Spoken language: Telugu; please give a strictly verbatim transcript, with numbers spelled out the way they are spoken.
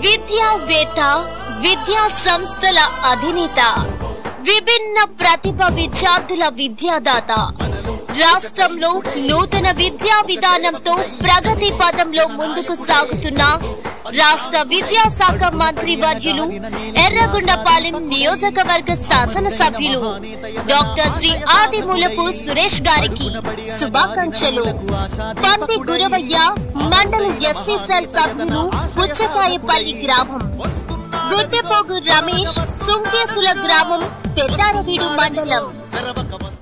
విద్యావేత్త, విద్యా సంస్థల అధినేత, విభిన్న ప్రతిభ విద్యార్థుల విద్యాదాత, రాష్ట్రంలో నూతన విద్యా విధానంతో ప్రగతి పదంలో ముందుకు సాగుతున్న రాష్ట్ర విద్యాశాఖ మంత్రి వర్యులు ఎర్రగొండపాలెం నియోజకవర్గ శాసన సభ్యులు డాక్టర్ శ్రీ ఆదిమూలపు సురేష్ గారికి శుభాకాంక్షలు. పంది గురవయ్య మండల ఎస్సీ సెల్ సభ్యులు పుచ్చకాయపల్లి గ్రామం, గుట్టెపోగు రమేష్ సుంకేసుల గ్రామం, పెద్దారవీడు మండలం.